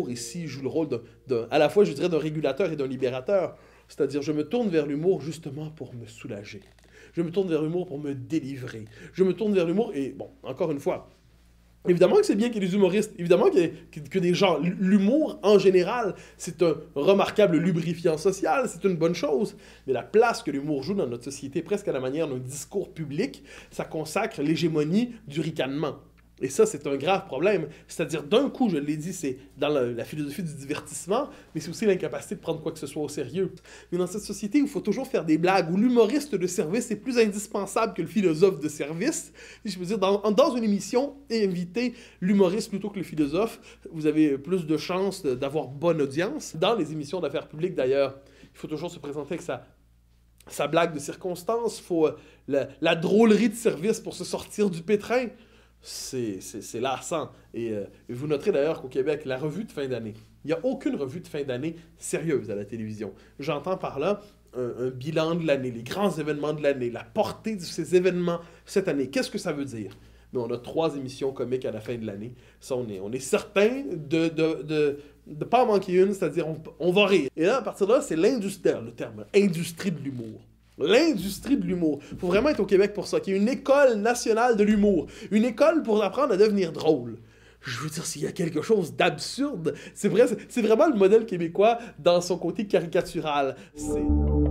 l'humour ici joue le rôle à la fois, je dirais, d'un régulateur et d'un libérateur. C'est-à-dire, je me tourne vers l'humour justement pour me soulager. Je me tourne vers l'humour pour me délivrer. Je me tourne vers l'humour et, bon, encore une fois, évidemment que c'est bien qu'il y ait des humoristes, évidemment que des gens... L'humour, en général, c'est un remarquable lubrifiant social, c'est une bonne chose. Mais la place que l'humour joue dans notre société, presque à la manière d'un discours public, ça consacre l'hégémonie du ricanement. Et ça, c'est un grave problème. C'est-à-dire, d'un coup, je l'ai dit, c'est dans la philosophie du divertissement, mais c'est aussi l'incapacité de prendre quoi que ce soit au sérieux. Mais dans cette société où il faut toujours faire des blagues, où l'humoriste de service est plus indispensable que le philosophe de service, je veux dire, dans une émission, inviter l'humoriste plutôt que le philosophe, vous avez plus de chances d'avoir bonne audience. Dans les émissions d'affaires publiques, d'ailleurs, il faut toujours se présenter avec sa blague de circonstance, il faut la drôlerie de service pour se sortir du pétrin. C'est lassant. Et vous noterez d'ailleurs qu'au Québec, la revue de fin d'année, il n'y a aucune revue de fin d'année sérieuse à la télévision. J'entends par là un bilan de l'année, les grands événements de l'année, la portée de ces événements cette année. Qu'est-ce que ça veut dire? Mais on a 3 émissions comiques à la fin de l'année. Ça, on est certain de pas en manquer une, c'est-à-dire on va rire. Et là, à partir de là, c'est l'industrie, le terme, industrie de l'humour. L'industrie de l'humour. Il faut vraiment être au Québec pour ça, qu'il y ait une école nationale de l'humour. Une école pour apprendre à devenir drôle. Je veux dire, s'il y a quelque chose d'absurde, c'est vraiment le modèle québécois dans son côté caricatural. C'est...